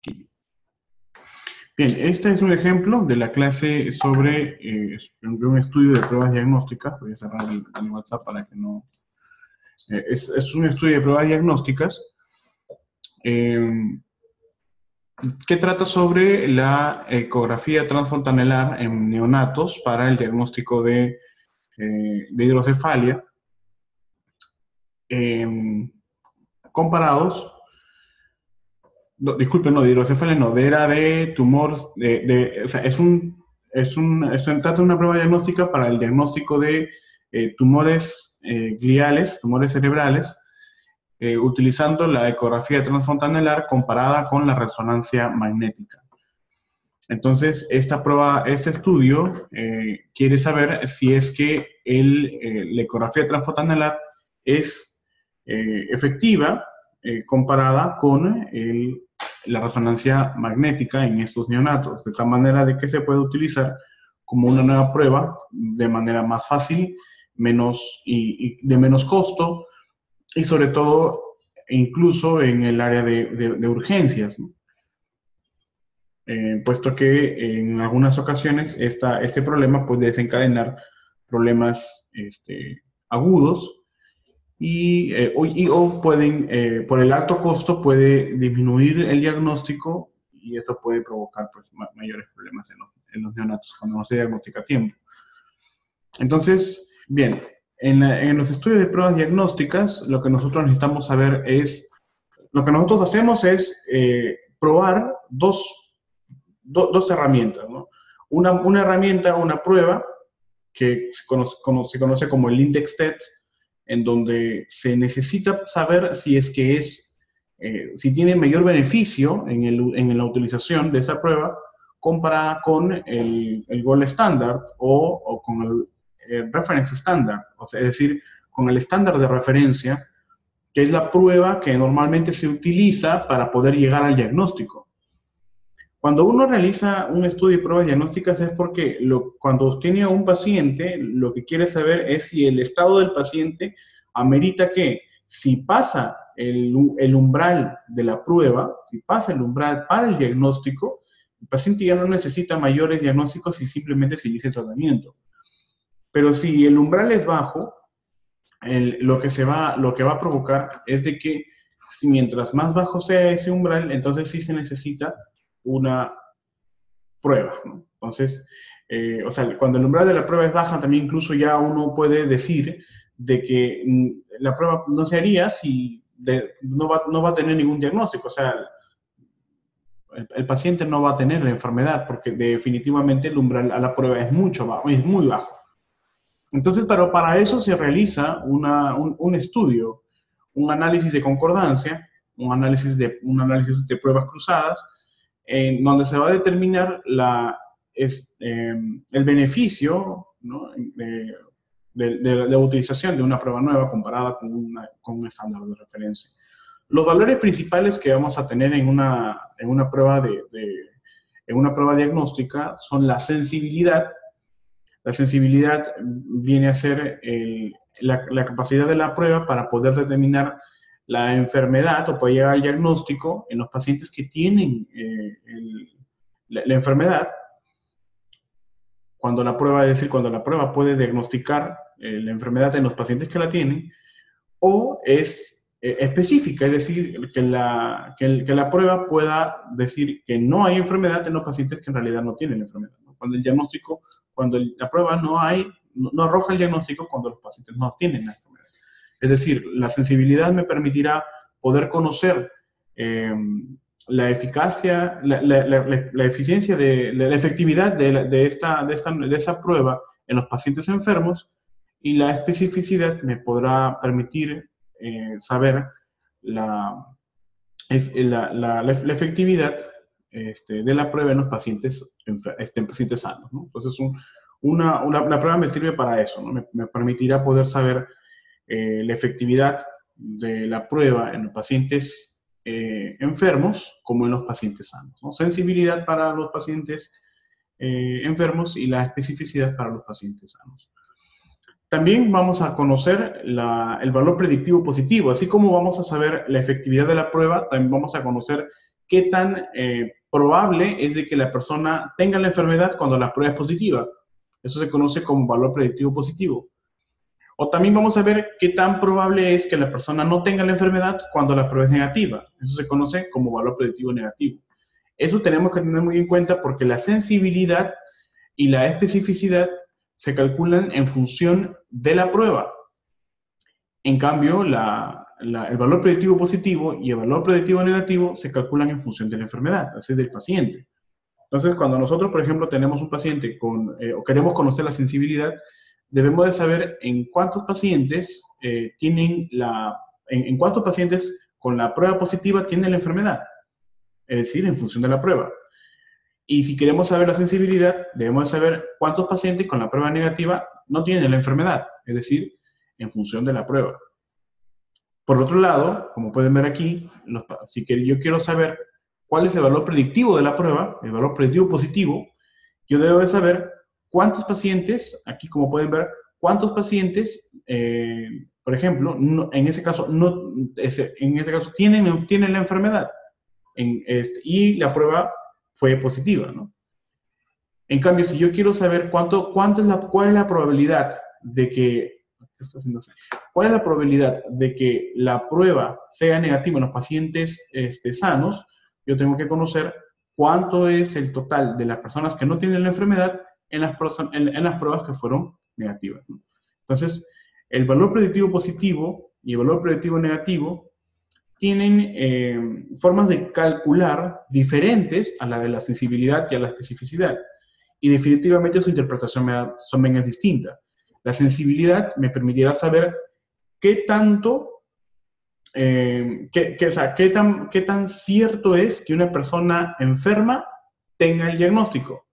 Bien, este es un ejemplo de la clase sobre un estudio de pruebas diagnósticas. Voy a cerrar el WhatsApp para que no... es un estudio de pruebas diagnósticas que trata sobre la ecografía transfontanelar en neonatos para el diagnóstico de hidrocefalia, comparados... No, disculpen, no, de hidrocefalia no, era de tumor, o sea, se trata de una prueba diagnóstica para el diagnóstico de tumores gliales, tumores cerebrales, utilizando la ecografía transfontanelar comparada con la resonancia magnética. Entonces, esta prueba, este estudio quiere saber si es que la ecografía transfontanelar es efectiva comparada con la resonancia magnética en estos neonatos, de tal manera de que se puede utilizar como una nueva prueba de manera más fácil, y de menos costo, y sobre todo incluso en el área de urgencias, ¿no? Puesto que en algunas ocasiones este problema puede desencadenar problemas agudos o pueden, por el alto costo, puede disminuir el diagnóstico y esto puede provocar pues, mayores problemas en los neonatos cuando no se diagnostica a tiempo. Entonces, bien, en los estudios de pruebas diagnósticas, lo que nosotros necesitamos saber es, lo que nosotros hacemos es probar dos herramientas, ¿no? Una herramienta, una prueba que se conoce como el index TET, en donde se necesita saber si es que si tiene mayor beneficio en la utilización de esa prueba comparada con el gold standard o con el reference standard, o sea, es decir, con el estándar de referencia, que es la prueba que normalmente se utiliza para poder llegar al diagnóstico. Cuando uno realiza un estudio de pruebas diagnósticas es porque cuando tiene a un paciente, lo que quiere saber es si el estado del paciente amerita que, si pasa el umbral de la prueba, si pasa el umbral para el diagnóstico, el paciente ya no necesita mayores diagnósticos y simplemente se inicia el tratamiento. Pero si el umbral es bajo, lo que va a provocar es de que mientras más bajo sea ese umbral, entonces sí se necesita una prueba, ¿no? Entonces, o sea, cuando el umbral de la prueba es baja, también incluso ya uno puede decir de que la prueba no se haría si no va a tener ningún diagnóstico. O sea, el paciente no va a tener la enfermedad porque definitivamente el umbral a la prueba es muy bajo. Entonces, pero para eso se realiza un estudio, un análisis de concordancia, un análisis de pruebas cruzadas, en donde se va a determinar el beneficio, ¿no?, de la utilización de una prueba nueva comparada con un estándar de referencia. Los valores principales que vamos a tener en una prueba diagnóstica son la sensibilidad. La sensibilidad viene a ser la capacidad de la prueba para poder determinar la enfermedad o poder llegar al diagnóstico en los pacientes que tienen la enfermedad. Cuando la prueba puede diagnosticar la enfermedad en los pacientes que la tienen, o es específica, es decir, que la prueba pueda decir que no hay enfermedad en los pacientes que en realidad no tienen enfermedad, ¿no? Cuando la prueba no arroja el diagnóstico cuando los pacientes no tienen la enfermedad. Es decir, la sensibilidad me permitirá poder conocer la eficacia, la eficiencia, la efectividad de esa prueba en los pacientes enfermos, y la especificidad me podrá permitir saber la efectividad de la prueba en los pacientes sanos, ¿no? Entonces, la prueba me sirve para eso, ¿no? Me permitirá poder saber la efectividad de la prueba en los pacientes enfermos como en los pacientes sanos, ¿no? Sensibilidad para los pacientes enfermos y la especificidad para los pacientes sanos. También vamos a conocer el valor predictivo positivo. Así como vamos a saber la efectividad de la prueba, también vamos a conocer qué tan probable es de que la persona tenga la enfermedad cuando la prueba es positiva. Eso se conoce como valor predictivo positivo. O también vamos a ver qué tan probable es que la persona no tenga la enfermedad cuando la prueba es negativa. Eso se conoce como valor predictivo negativo. Eso tenemos que tener muy en cuenta porque la sensibilidad y la especificidad se calculan en función de la prueba. En cambio, el valor predictivo positivo y el valor predictivo negativo se calculan en función de la enfermedad, es decir, del paciente. Entonces, cuando nosotros, por ejemplo, tenemos un paciente o queremos conocer la sensibilidad, debemos de saber en cuántos pacientes en cuántos pacientes con la prueba positiva tienen la enfermedad, es decir, en función de la prueba. Y si queremos saber la sensibilidad, debemos de saber cuántos pacientes con la prueba negativa no tienen la enfermedad, es decir, en función de la prueba. Por otro lado, como pueden ver aquí, si yo quiero saber cuál es el valor predictivo de la prueba, el valor predictivo positivo, yo debo de saber cuántos pacientes, aquí como pueden ver, cuántos pacientes, por ejemplo, en ese caso tienen la enfermedad y la prueba fue positiva, ¿no? En cambio, si yo quiero saber cuál es la probabilidad de que, ¿cuál es la probabilidad de que la prueba sea negativa en los pacientes sanos? Yo tengo que conocer cuánto es el total de las personas que no tienen la enfermedad en las pruebas que fueron negativas, ¿no? Entonces, el valor predictivo positivo y el valor predictivo negativo tienen formas de calcular diferentes a la de la sensibilidad y a la especificidad. Y definitivamente su interpretación también es distinta. La sensibilidad me permitirá saber qué tanto, qué tan cierto es que una persona enferma tenga el diagnóstico.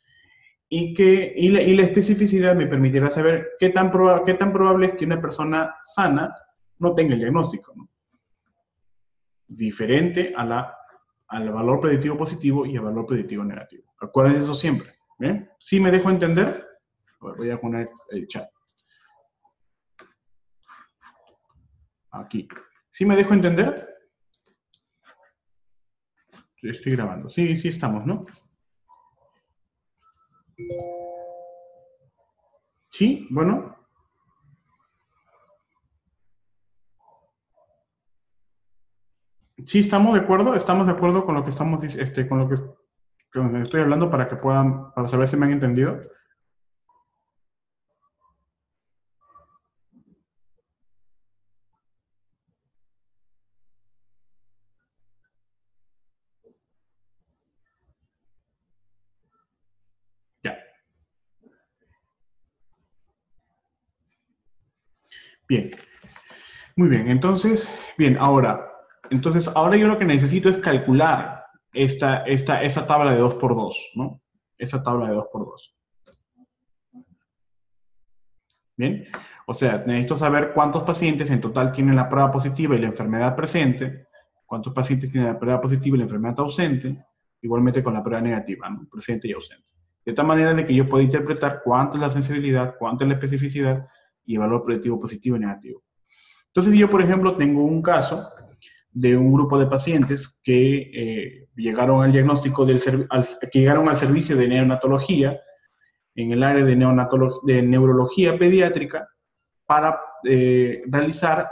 Y la especificidad me permitirá saber qué tan probable es que una persona sana no tenga el diagnóstico, ¿no? Diferente al valor predictivo positivo y al valor predictivo negativo. Acuérdense eso siempre. ¿Bien? ¿Sí me dejo entender? Voy a poner el chat. Aquí. ¿Sí me dejo entender? Estoy grabando. Sí, sí estamos, ¿no? Sí, bueno. Sí, estamos de acuerdo. Estamos de acuerdo con lo que estamos, con lo que estoy hablando para para saber si me han entendido. Ya. Bien. Muy bien. Entonces ahora yo lo que necesito es calcular esa tabla de 2×2, ¿no? Esa tabla de 2×2. Bien, o sea, necesito saber cuántos pacientes en total tienen la prueba positiva y la enfermedad presente, cuántos pacientes tienen la prueba positiva y la enfermedad ausente, igualmente con la prueba negativa, ¿no? Presente y ausente. De tal manera de que yo pueda interpretar cuánto es la sensibilidad, cuánto es la especificidad y el valor predictivo positivo y negativo. Entonces, yo, por ejemplo, tengo un caso de un grupo de pacientes que llegaron al diagnóstico que llegaron al servicio de neonatología en el área de neurología pediátrica para realizar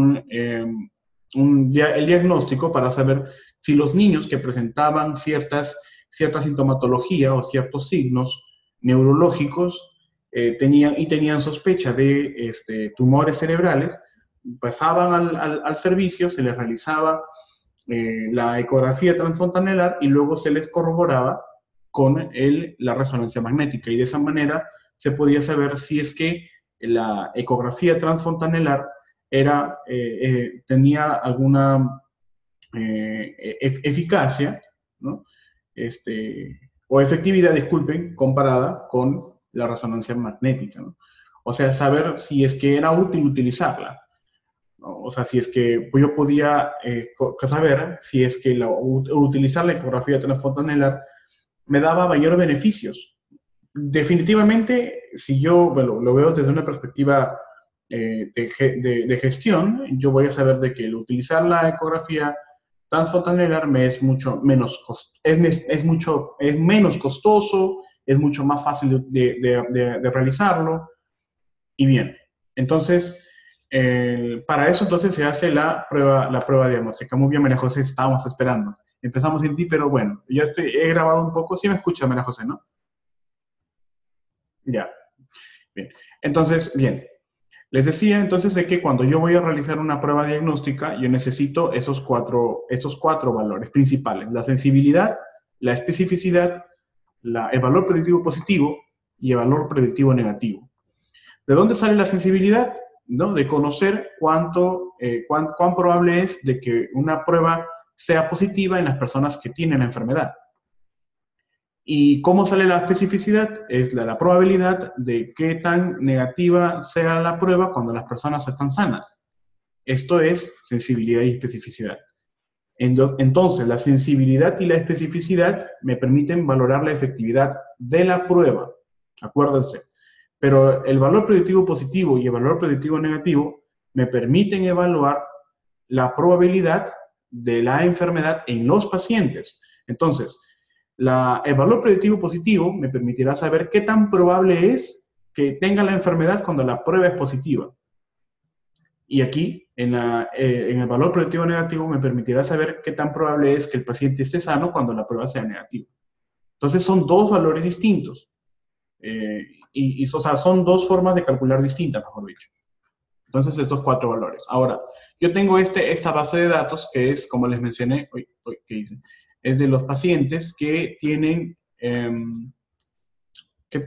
el diagnóstico para saber si los niños que presentaban cierta sintomatología o ciertos signos neurológicos tenían sospecha de tumores cerebrales, pasaban al servicio, se les realizaba la ecografía transfontanelar y luego se les corroboraba con la resonancia magnética. Y de esa manera se podía saber si es que la ecografía transfontanelar tenía alguna eficacia, ¿no? O efectividad, disculpen, comparada con la resonancia magnética, ¿no? O sea, saber si es que era útil utilizarla, ¿no? O sea, si es que pues yo podía saber si es que utilizar la ecografía transfontanelar me daba mayores beneficios. Definitivamente, si yo lo veo desde una perspectiva de gestión, yo voy a saber de que el utilizar la ecografía transfontanelar me es mucho menos, es menos costoso, es mucho más fácil de realizarlo. Y bien, entonces, para eso entonces se hace la prueba diagnóstica. Muy bien, María José, estábamos esperando. Empezamos sin ti, pero bueno, ya he grabado un poco. Sí me escucha, María José, ¿no? Ya, bien. Entonces, bien. Les decía entonces de que cuando yo voy a realizar una prueba diagnóstica, yo necesito estos cuatro valores principales: la sensibilidad, la especificidad, el valor predictivo positivo y el valor predictivo negativo. ¿De dónde sale la sensibilidad? ¿No? De conocer cuán probable es de que una prueba sea positiva en las personas que tienen la enfermedad. ¿Y cómo sale la especificidad? Es la probabilidad de qué tan negativa sea la prueba cuando las personas están sanas. Esto es sensibilidad y especificidad. Entonces, la sensibilidad y la especificidad me permiten valorar la efectividad de la prueba. Acuérdense. Pero el valor predictivo positivo y el valor predictivo negativo me permiten evaluar la probabilidad de la enfermedad en los pacientes. Entonces, el valor predictivo positivo me permitirá saber qué tan probable es que tenga la enfermedad cuando la prueba es positiva. Y aquí, en el valor predictivo negativo, me permitirá saber qué tan probable es que el paciente esté sano cuando la prueba sea negativa. Entonces, son dos valores distintos. O sea, son dos formas de calcular distintas, mejor dicho. Entonces, estos cuatro valores. Ahora, yo tengo esta base de datos que es, como les mencioné, ¿qué hice? Es de los pacientes que tienen, que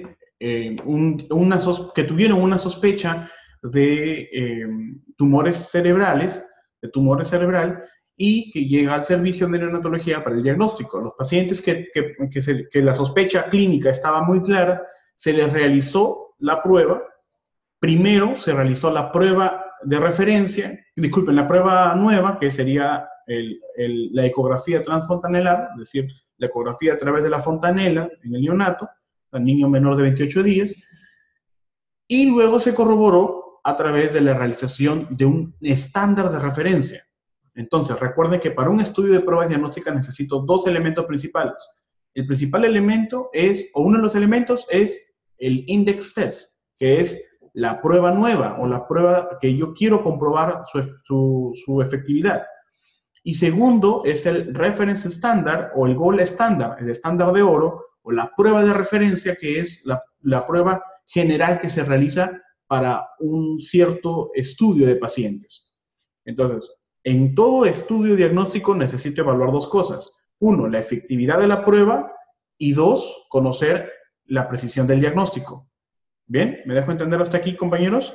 tuvieron una sospecha de tumores cerebrales, y que llega al servicio de neonatología para el diagnóstico. Los pacientes que la sospecha clínica estaba muy clara, se les realizó la prueba. Primero se realizó la prueba de referencia, disculpen, la prueba nueva, que sería la ecografía transfontanelar, es decir, la ecografía a través de la fontanela en el neonato, al niño menor de 28 días, y luego se corroboró a través de la realización de un estándar de referencia. Entonces, recuerden que para un estudio de pruebas diagnósticas necesito dos elementos principales. El principal elemento o uno de los elementos es el index test, que es la prueba nueva o la prueba que yo quiero comprobar su efectividad. Y segundo es el reference standard o el gold standard, el estándar de oro, o la prueba de referencia, que es la prueba general que se realiza para un cierto estudio de pacientes. Entonces, en todo estudio diagnóstico necesito evaluar dos cosas. Uno, la efectividad de la prueba, y dos, conocer la precisión del diagnóstico. ¿Bien? ¿Me dejo entender hasta aquí, compañeros?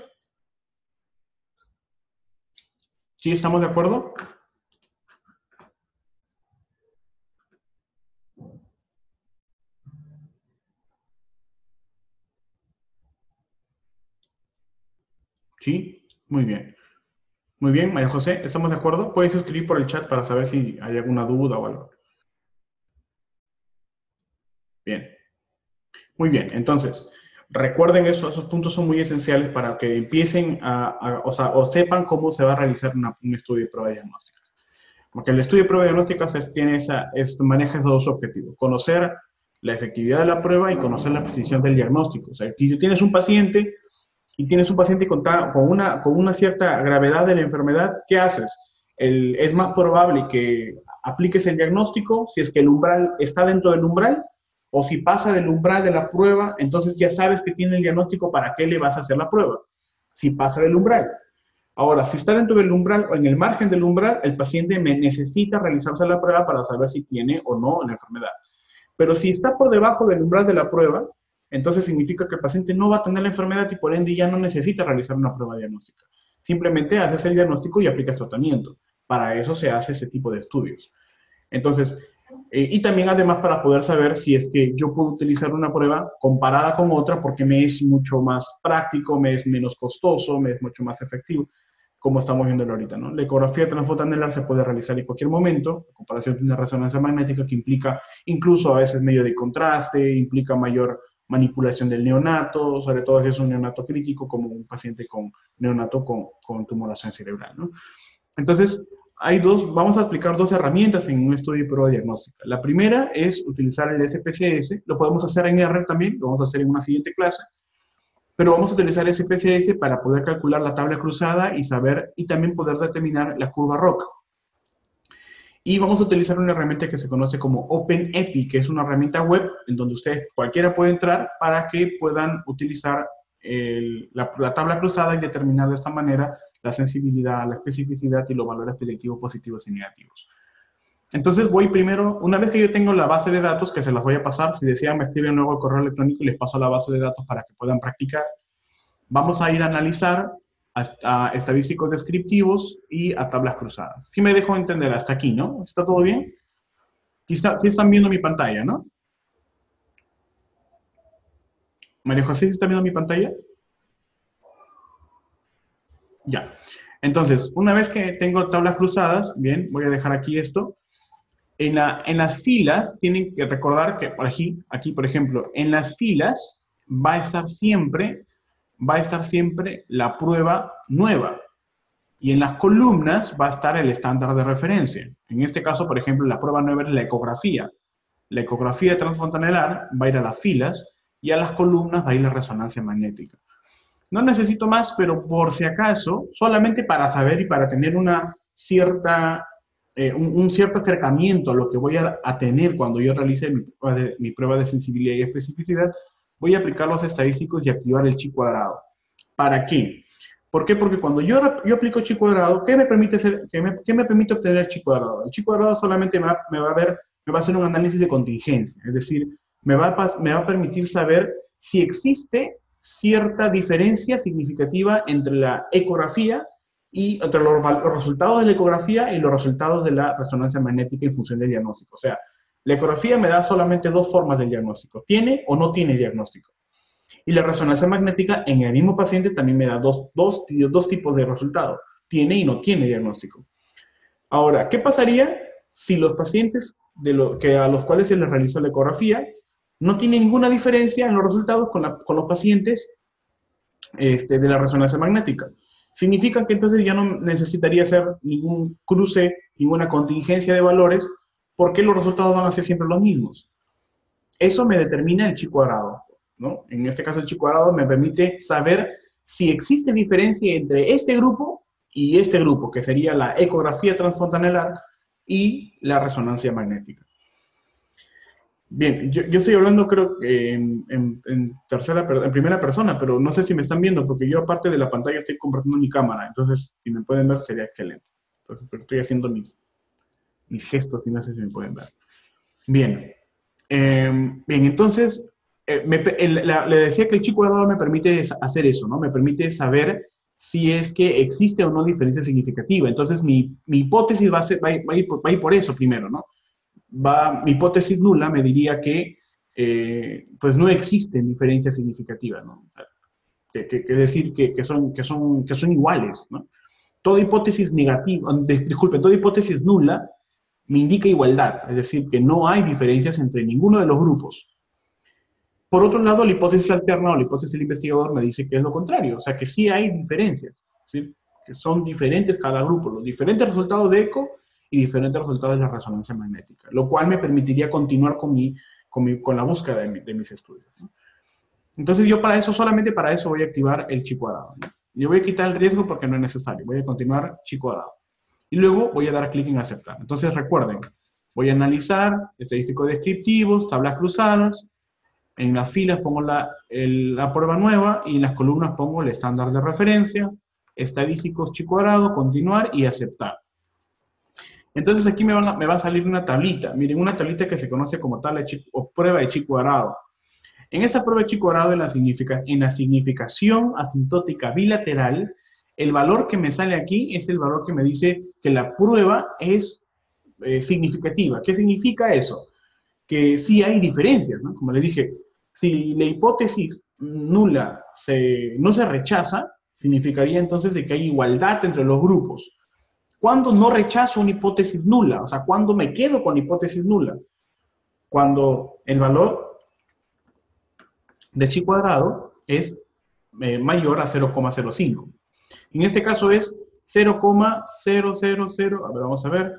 ¿Sí estamos de acuerdo? Sí, muy bien. Muy bien, María José, ¿estamos de acuerdo? Puedes escribir por el chat para saber si hay alguna duda o algo. Bien. Muy bien, entonces, recuerden eso, esos puntos son muy esenciales para que empiecen o sepan cómo se va a realizar un estudio de prueba diagnóstica. Porque el estudio de prueba diagnóstica maneja esos dos objetivos: conocer la efectividad de la prueba y conocer la precisión del diagnóstico. O sea, si tú tienes un paciente con una cierta gravedad de la enfermedad, ¿qué haces? Es más probable que apliques el diagnóstico si es que el umbral está dentro del umbral, o si pasa del umbral de la prueba, entonces ya sabes que tiene el diagnóstico, ¿para qué le vas a hacer la prueba? Si pasa del umbral. Ahora, si está dentro del umbral o en el margen del umbral, el paciente necesita realizarse la prueba para saber si tiene o no la enfermedad. Pero si está por debajo del umbral de la prueba, entonces significa que el paciente no va a tener la enfermedad y por ende ya no necesita realizar una prueba diagnóstica. Simplemente haces el diagnóstico y aplicas tratamiento. Para eso se hace ese tipo de estudios. Entonces, y también además para poder saber si es que yo puedo utilizar una prueba comparada con otra, porque me es mucho más práctico, me es menos costoso, me es mucho más efectivo, como estamos viendo ahorita, ¿no? La ecografía transfontanelar se puede realizar en cualquier momento, en comparación con una resonancia magnética que implica incluso a veces medio de contraste, implica mayor manipulación del neonato, sobre todo si es un neonato crítico, como un paciente con neonato con tumoración cerebral, ¿no? Entonces, vamos a aplicar dos herramientas en un estudio de prueba diagnóstica. La primera es utilizar el SPSS, lo podemos hacer en R también, lo vamos a hacer en una siguiente clase, pero vamos a utilizar SPSS para poder calcular la tabla cruzada y también poder determinar la curva ROC. Y vamos a utilizar una herramienta que se conoce como OpenEpi, que es una herramienta web en donde cualquiera puede entrar para que puedan utilizar la tabla cruzada y determinar de esta manera la sensibilidad, la especificidad y los valores predictivos positivos y negativos. Entonces voy primero, una vez que yo tengo la base de datos, que se las voy a pasar, si desean me escriben luego el correo electrónico y les paso la base de datos para que puedan practicar. Vamos a ir a analizar a estadísticos descriptivos y a tablas cruzadas. Si me dejo entender hasta aquí, ¿no? ¿Está todo bien? Quizá sí están viendo mi pantalla, ¿no? María José, ¿sí está viendo mi pantalla? Ya. Entonces, una vez que tengo tablas cruzadas, bien, voy a dejar aquí esto. En las filas, tienen que recordar que por aquí, por ejemplo, en las filas va a estar siempre la prueba nueva. Y en las columnas va a estar el estándar de referencia. En este caso, por ejemplo, la prueba nueva es la ecografía. La ecografía transfrontanelar va a ir a las filas y a las columnas va a ir la resonancia magnética. No necesito más, pero por si acaso, solamente para saber y para tener una cierta, un cierto acercamiento a lo que voy a tener cuando yo realice mi prueba de sensibilidad y especificidad, voy a aplicar los estadísticos y activar el chi cuadrado. ¿Para qué? ¿Por qué? Porque cuando yo aplico chi cuadrado, ¿qué me permite obtener el chi cuadrado? El chi cuadrado solamente me va a hacer un análisis de contingencia, es decir, me va a permitir saber si existe cierta diferencia significativa entre la ecografía y entre los resultados de la ecografía y los resultados de la resonancia magnética en función del diagnóstico. O sea, la ecografía me da solamente dos formas del diagnóstico, tiene o no tiene diagnóstico. Y la resonancia magnética en el mismo paciente también me da dos tipos de resultados, tiene y no tiene diagnóstico. Ahora, ¿qué pasaría si los pacientes a los cuales se les realizó la ecografía no tienen ninguna diferencia en los resultados con los pacientes de la resonancia magnética? Significa que entonces ya no necesitaría hacer ningún cruce, ninguna contingencia de valores, porque los resultados van a ser siempre los mismos. Eso me determina el chi cuadrado, ¿no? En este caso el chi cuadrado me permite saber si existe diferencia entre este grupo y este grupo, que sería la ecografía transfrontanelar y la resonancia magnética. Bien, yo estoy hablando creo que en primera persona, pero no sé si me están viendo, porque yo aparte de la pantalla estoy compartiendo mi cámara, entonces si me pueden ver sería excelente. Entonces, pero estoy haciendo mis gestos y no sé si me pueden ver. Bien, entonces, le decía que el chi cuadrado me permite hacer eso, ¿no? Me permite saber si es que existe o no diferencia significativa. Entonces, mi hipótesis va a ir por eso primero, ¿no? Mi hipótesis nula me diría que pues no existen diferencias significativas, ¿no? Que decir que son iguales, ¿no? Toda hipótesis negativa, toda hipótesis nula me indica igualdad, es decir, que no hay diferencias entre ninguno de los grupos. Por otro lado, la hipótesis alterna o la hipótesis del investigador me dice que es lo contrario, o sea, que sí hay diferencias, ¿sí? Que son diferentes cada grupo, los diferentes resultados de eco y diferentes resultados de la resonancia magnética, lo cual me permitiría continuar con la búsqueda de mis estudios, ¿no? Entonces yo solamente para eso voy a activar el chi cuadrado, ¿no? Yo voy a quitar el riesgo porque no es necesario, voy a continuar chi cuadrado. Y luego voy a dar clic en aceptar. Entonces recuerden, voy a analizar estadísticos descriptivos, tablas cruzadas, en las filas pongo la prueba nueva y en las columnas pongo el estándar de referencia, estadísticos chi cuadrado, continuar y aceptar. Entonces aquí me va a salir una tablita. Miren, una tablita que se conoce como tabla o prueba de chi cuadrado. En esa prueba de chi cuadrado, en la significación asintótica bilateral, el valor que me sale aquí es el valor que me dice que la prueba es significativa. ¿Qué significa eso? Que sí hay diferencias, ¿no? Como les dije, si la hipótesis nula no se rechaza, significaría entonces de que hay igualdad entre los grupos. ¿Cuándo no rechazo una hipótesis nula? O sea, ¿cuándo me quedo con hipótesis nula? Cuando el valor de chi cuadrado es mayor a 0,05. En este caso es 0,000, a ver, vamos a ver,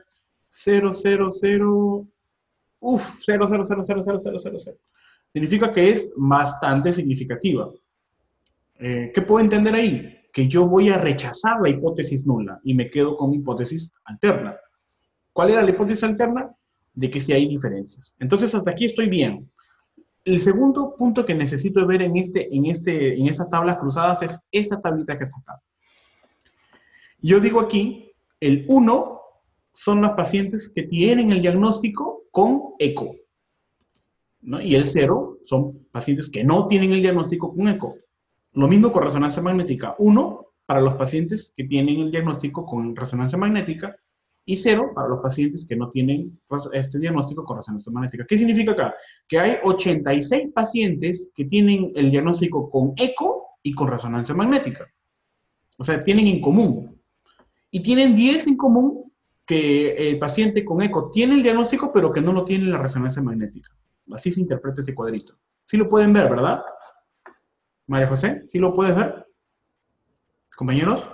000, uf, 0,0000000. Significa que es bastante significativa. ¿Qué puedo entender ahí? Que yo voy a rechazar la hipótesis nula y me quedo con mi hipótesis alterna. ¿Cuál era la hipótesis alterna? De que sí hay diferencias. Entonces, hasta aquí estoy bien. El segundo punto que necesito ver en estas tablas cruzadas es esa tablita que he sacado. Yo digo aquí, el 1 son los pacientes que tienen el diagnóstico con eco, ¿no? Y el 0 son pacientes que no tienen el diagnóstico con eco. Lo mismo con resonancia magnética. 1 para los pacientes que tienen el diagnóstico con resonancia magnética y 0 para los pacientes que no tienen este diagnóstico con resonancia magnética. ¿Qué significa acá? Que hay 86 pacientes que tienen el diagnóstico con eco y con resonancia magnética. O sea, tienen en común. Y tienen 10 en común que el paciente con eco tiene el diagnóstico, pero que no lo tiene en la resonancia magnética. Así se interpreta ese cuadrito. Sí lo pueden ver, ¿verdad? María José, ¿sí lo puedes ver? ¿Compañeros?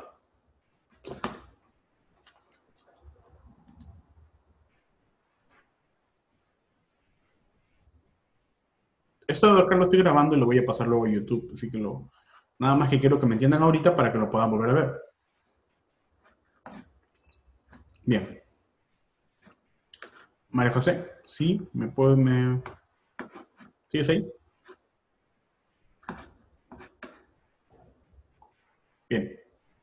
Esto acá lo estoy grabando y lo voy a pasar luego a YouTube, así que nada más que quiero que me entiendan ahorita para que lo puedan volver a ver. Bien. María José, ¿sí? ¿Sigues ahí? Bien.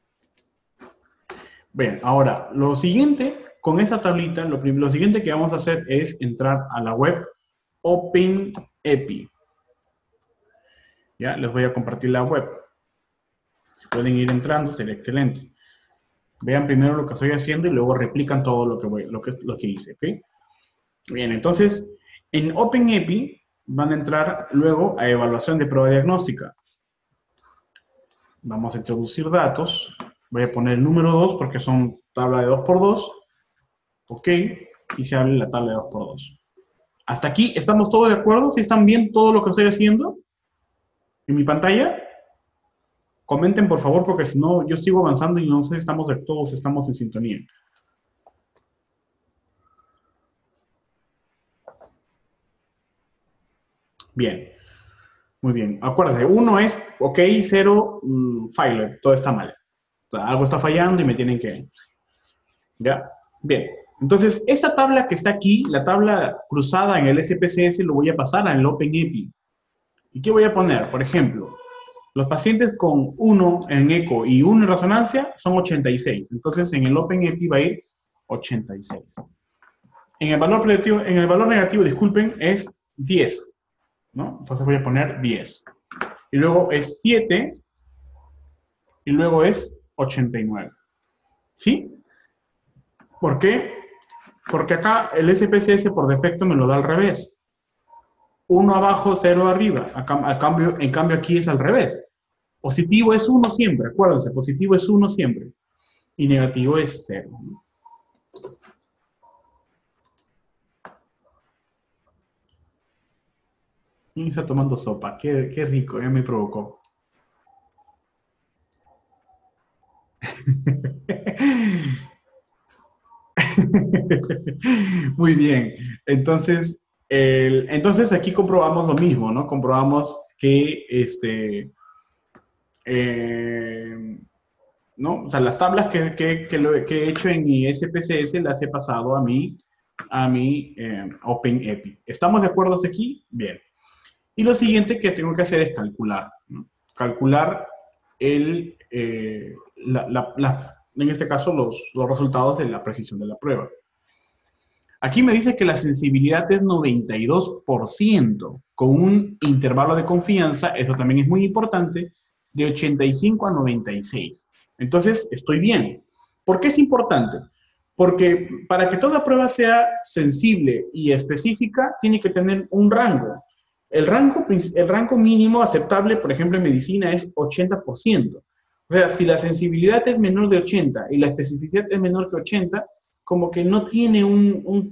Bien, ahora, lo siguiente, con esa tablita, lo siguiente que vamos a hacer es entrar a la web OpenEpi. Ya, les voy a compartir la web. Si pueden ir entrando, sería excelente. Vean primero lo que estoy haciendo y luego replican todo lo que hice, ¿ok? Bien, entonces, en OpenEpi van a entrar luego a evaluación de prueba diagnóstica. Vamos a introducir datos. Voy a poner el número 2 porque son tabla de 2×2. Ok, y se abre la tabla de 2×2. ¿Hasta aquí estamos todos de acuerdo? ¿Sí están viendo todo lo que estoy haciendo en mi pantalla? Comenten, por favor, porque si no, yo sigo avanzando y no sé si todos estamos en sintonía. Bien. Muy bien. Acuérdense, 1 es ok, 0, failure, todo está mal. O sea, algo está fallando y me tienen que... ¿Ya? Bien. Entonces, esa tabla que está aquí, la tabla cruzada en el SPSS, lo voy a pasar al OpenEpi. ¿Y qué voy a poner? Por ejemplo, los pacientes con 1 en eco y 1 en resonancia son 86. Entonces, en el OpenEpi va a ir 86. En el valor negativo, disculpen, es 10. ¿No? Entonces voy a poner 10. Y luego es 7. Y luego es 89. ¿Sí? ¿Por qué? Porque acá el SPSS por defecto me lo da al revés. 1 abajo, 0 arriba. En cambio aquí es al revés. Positivo es 1 siempre, acuérdense, positivo es 1 siempre. Y negativo es 0. Y está tomando sopa. Qué rico, ya me provocó. Muy bien. Entonces, aquí comprobamos lo mismo, ¿no? Comprobamos que ¿no? O sea, las tablas que he hecho en mi SPSS las he pasado a mi OpenEpi. ¿Estamos de acuerdo hasta aquí? Bien. Y lo siguiente que tengo que hacer es calcular, ¿no? Calcular en este caso, los resultados de la precisión de la prueba. Aquí me dice que la sensibilidad es 92%, con un intervalo de confianza, eso también es muy importante, de 85 a 96. Entonces, estoy bien. ¿Por qué es importante? Porque para que toda prueba sea sensible y específica, tiene que tener un rango. El rango mínimo aceptable, por ejemplo, en medicina, es 80%. O sea, si la sensibilidad es menor de 80 y la especificidad es menor que 80, como que no tiene un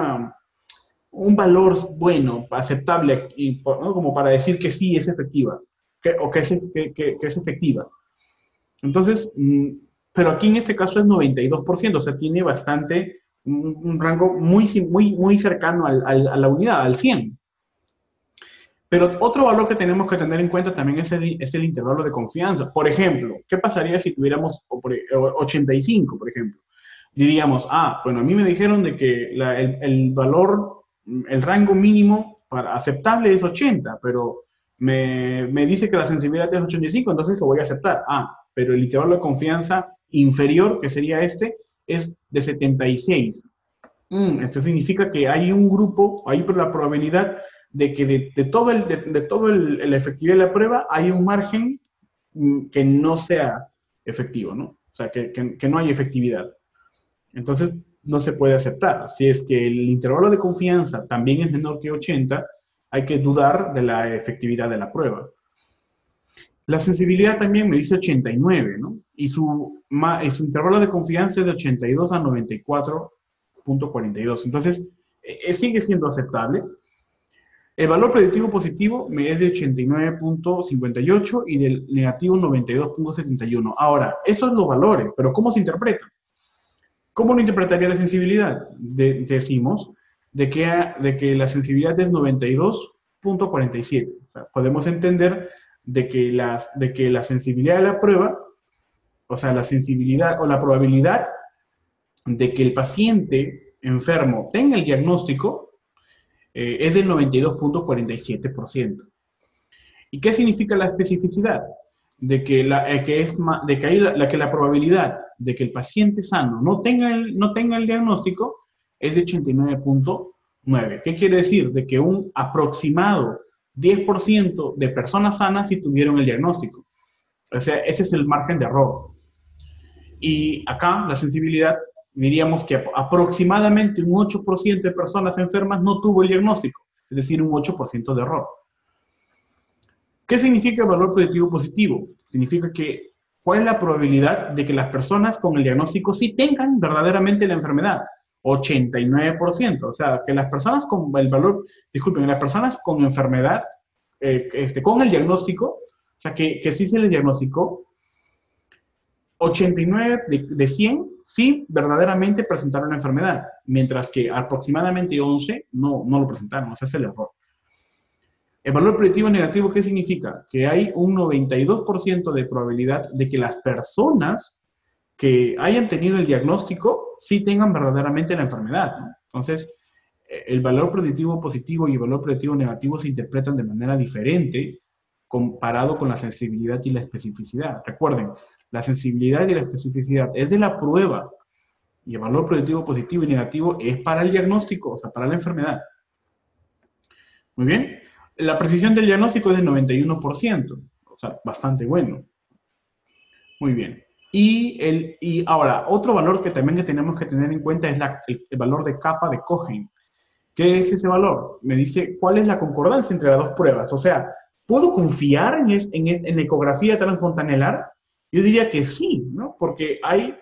valor bueno, aceptable, ¿no? Como para decir que sí es efectiva, que es efectiva. Entonces, pero aquí en este caso es 92%, o sea, tiene bastante, un rango muy cercano a la unidad, al 100. Pero otro valor que tenemos que tener en cuenta también es el intervalo de confianza. Por ejemplo, ¿qué pasaría si tuviéramos 85, por ejemplo? Diríamos, bueno, a mí me dijeron de que el valor, el rango mínimo para aceptable es 80, pero me dice que la sensibilidad es 85, entonces lo voy a aceptar. Pero el intervalo de confianza inferior, que sería este, es de 76. Esto significa que hay un grupo, hay la probabilidad de que de todo la efectividad de la prueba hay un margen que no sea efectivo, ¿no? O sea, que no hay efectividad. Entonces, no se puede aceptar. Si es que el intervalo de confianza también es menor que 80, hay que dudar de la efectividad de la prueba. La sensibilidad también me dice 89, ¿no? Y su intervalo de confianza es de 82 a 94.42. Entonces, sigue siendo aceptable. El valor predictivo positivo me es de 89.58 y del negativo 92.71. Ahora, esos son los valores, pero ¿cómo se interpretan? ¿Cómo lo interpretaría la sensibilidad? Decimos de que la sensibilidad es 92.47. O sea, podemos entender de que la sensibilidad de la prueba, o sea, la sensibilidad o la probabilidad de que el paciente enfermo tenga el diagnóstico es del 92.47%. ¿Y qué significa la especificidad? De que la probabilidad de que el paciente sano no tenga el diagnóstico es de 89.9. ¿Qué quiere decir? De que un aproximado 10% de personas sanas sí tuvieron el diagnóstico. O sea, ese es el margen de error. Y acá la sensibilidad, diríamos que aproximadamente un 8% de personas enfermas no tuvo el diagnóstico, es decir, un 8% de error. ¿Qué significa el valor predictivo positivo? Significa que ¿cuál es la probabilidad de que las personas con el diagnóstico sí tengan verdaderamente la enfermedad? 89%. O sea, que las personas con el valor, disculpen, las personas con enfermedad, con el diagnóstico, o sea, que sí se les diagnosticó, 89 de 100 sí verdaderamente presentaron la enfermedad, mientras que aproximadamente 11 no lo presentaron. O sea, es el error. El valor predictivo negativo, ¿qué significa? Que hay un 92% de probabilidad de que las personas que hayan tenido el diagnóstico sí tengan verdaderamente la enfermedad, ¿no? Entonces, el valor predictivo positivo y el valor predictivo negativo se interpretan de manera diferente comparado con la sensibilidad y la especificidad. Recuerden, la sensibilidad y la especificidad es de la prueba y el valor predictivo positivo y negativo es para el diagnóstico, o sea, para la enfermedad. Muy bien. La precisión del diagnóstico es del 91%, o sea, bastante bueno. Muy bien. Y ahora, otro valor que también tenemos que tener en cuenta es el valor de capa de Cohen. ¿Qué es ese valor? Me dice cuál es la concordancia entre las dos pruebas. O sea, ¿puedo confiar en la ecografía transfontanelar? Yo diría que sí, ¿no? Porque hay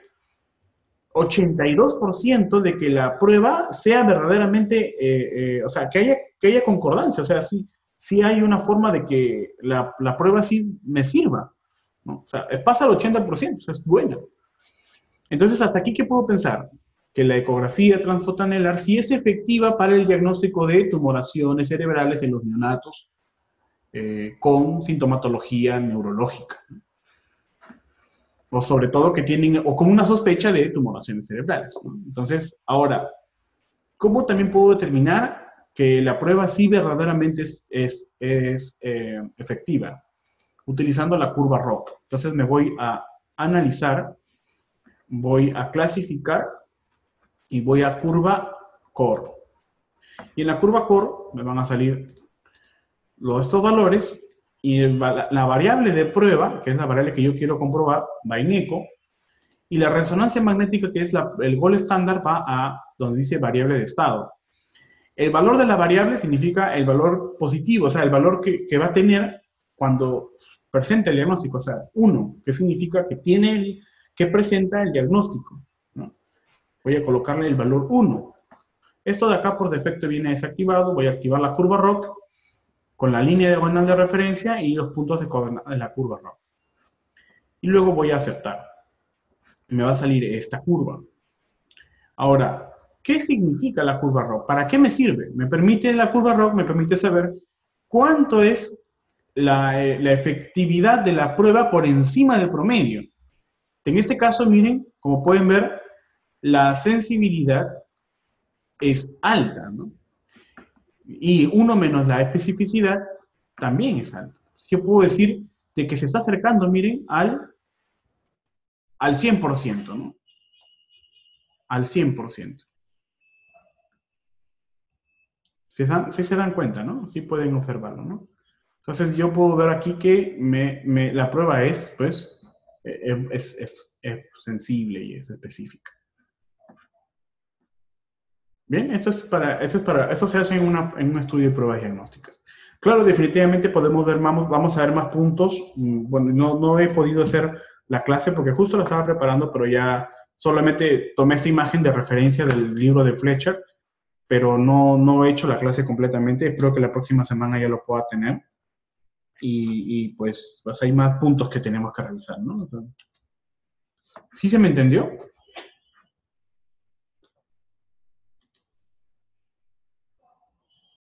82% de que la prueba sea verdaderamente, o sea, que haya concordancia. O sea, sí hay una forma de que la prueba sí me sirva, ¿no? O sea, pasa al 80%, o sea, es buena. Entonces, ¿hasta aquí qué puedo pensar? Que la ecografía transfontanelar sí es efectiva para el diagnóstico de tumoraciones cerebrales en los neonatos con sintomatología neurológica, ¿no? O sobre todo que tienen, o con una sospecha de tumoraciones cerebrales, ¿no? Entonces, ahora, ¿cómo también puedo determinar que la prueba sí verdaderamente es efectiva? Utilizando la curva ROC. Entonces me voy a analizar, voy a clasificar y voy a curva CORE. Y en la curva CORE me van a salir estos valores y la variable de prueba, que es la variable que yo quiero comprobar, va en eco, y la resonancia magnética, que es el gold estándar, va a donde dice variable de estado. El valor de la variable significa el valor positivo, o sea, el valor que va a tener cuando presenta el diagnóstico, o sea, 1, que significa que presenta el diagnóstico, ¿no? Voy a colocarle el valor 1. Esto de acá por defecto viene desactivado, voy a activar la curva ROC con la línea diagonal de referencia y los puntos de coordenadas de la curva ROC. Y luego voy a aceptar. me va a salir esta curva. Ahora, ¿qué significa la curva ROC? ¿Para qué me sirve? La curva ROC me permite saber cuánto es la efectividad de la prueba por encima del promedio. En este caso, miren, como pueden ver, la sensibilidad es alta, ¿no? Y 1 menos la especificidad también es alta. Yo puedo decir de que se está acercando, miren, al 100%, ¿no? Al 100%. Sí se dan cuenta, ¿no? Sí pueden observarlo, ¿no? Entonces yo puedo ver aquí que la prueba es, pues, es sensible y es específica. Bien, eso se hace en un estudio de pruebas diagnósticas. Claro, definitivamente podemos ver, vamos a ver más puntos. Bueno, no he podido hacer la clase porque justo la estaba preparando, pero ya solamente tomé esta imagen de referencia del libro de Fletcher, pero no he hecho la clase completamente. Espero que la próxima semana ya lo pueda tener. Pues hay más puntos que tenemos que revisar, ¿no? ¿Sí se me entendió?